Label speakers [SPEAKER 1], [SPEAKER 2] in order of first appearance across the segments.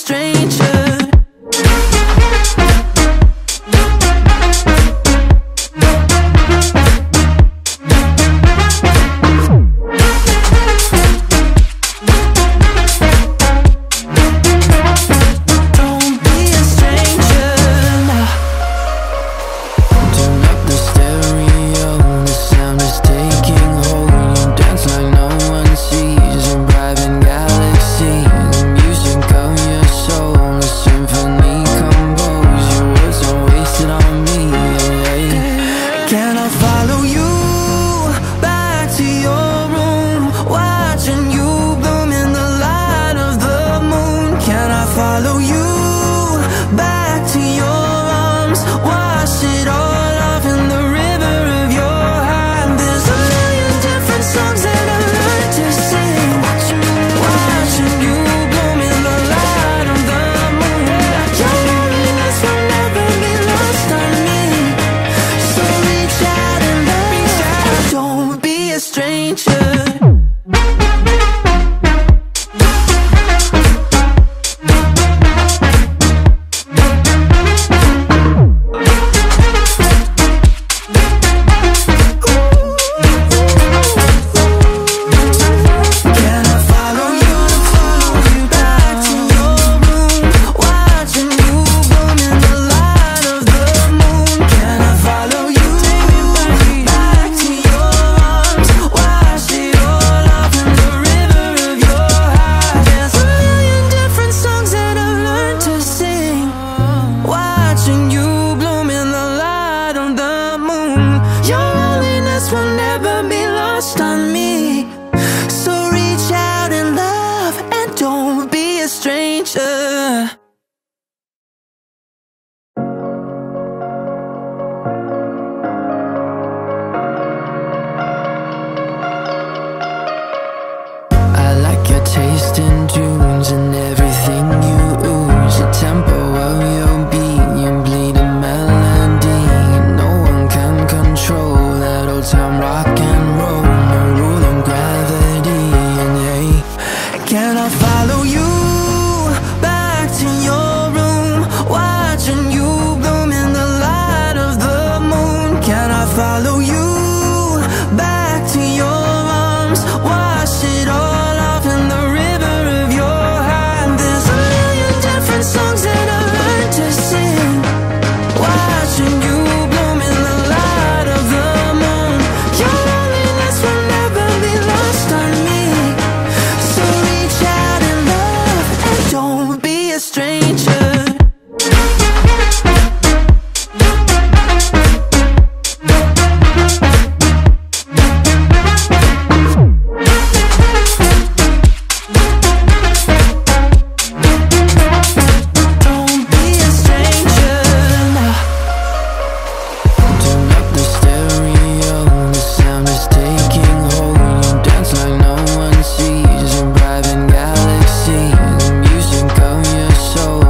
[SPEAKER 1] stranger.
[SPEAKER 2] Soul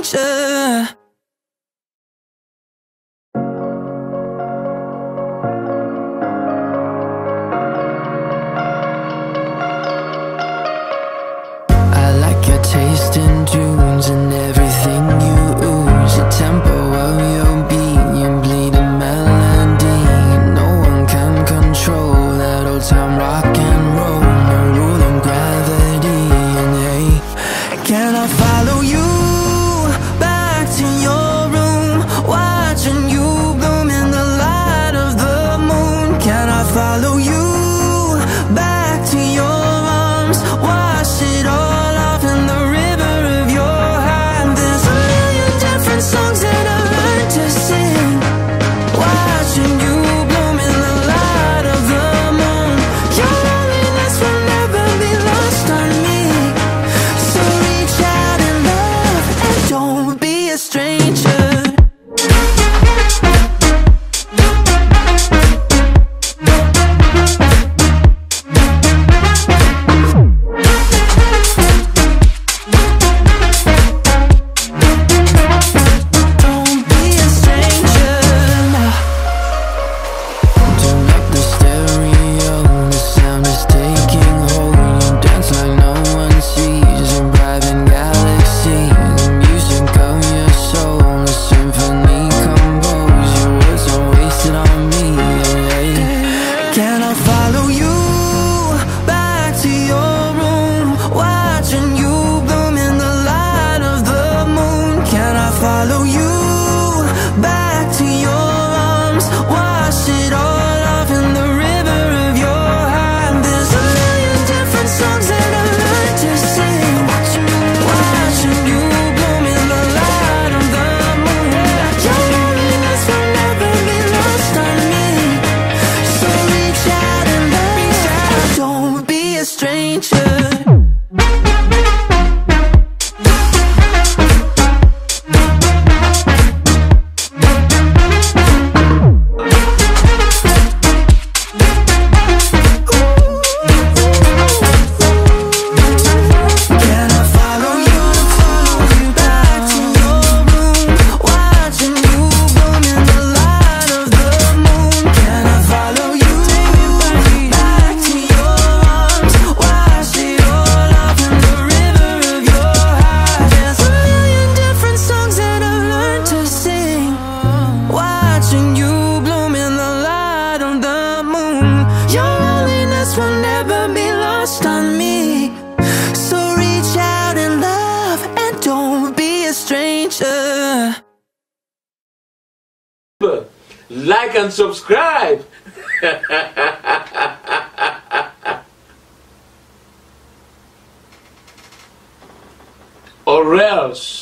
[SPEAKER 1] stranger.
[SPEAKER 2] Taste in tunes and everything you ooze. The tempo of your beat, your bleeding melody. No one can control that old time rock and roll. No rule of gravity. And hey,
[SPEAKER 1] can I follow you back to your room, watching you bloom in the light of the moon? Can I follow you back to your arms, wash it all songs that I learned to sing, watching you bloom in the light of the moon. Your loneliness will never be lost on me, so reach out and love, and don't be a stranger. Follow you back to your arms, wash it all off in the river of your heart. There's a million different songs that I learned to sing, watching you bloom in the light of the moon. Your loneliness will never be lost on me, so reach out and love, don't be a stranger. Will never be lost on me, so reach out and love, and don't be a stranger.
[SPEAKER 3] Like and subscribe. Or else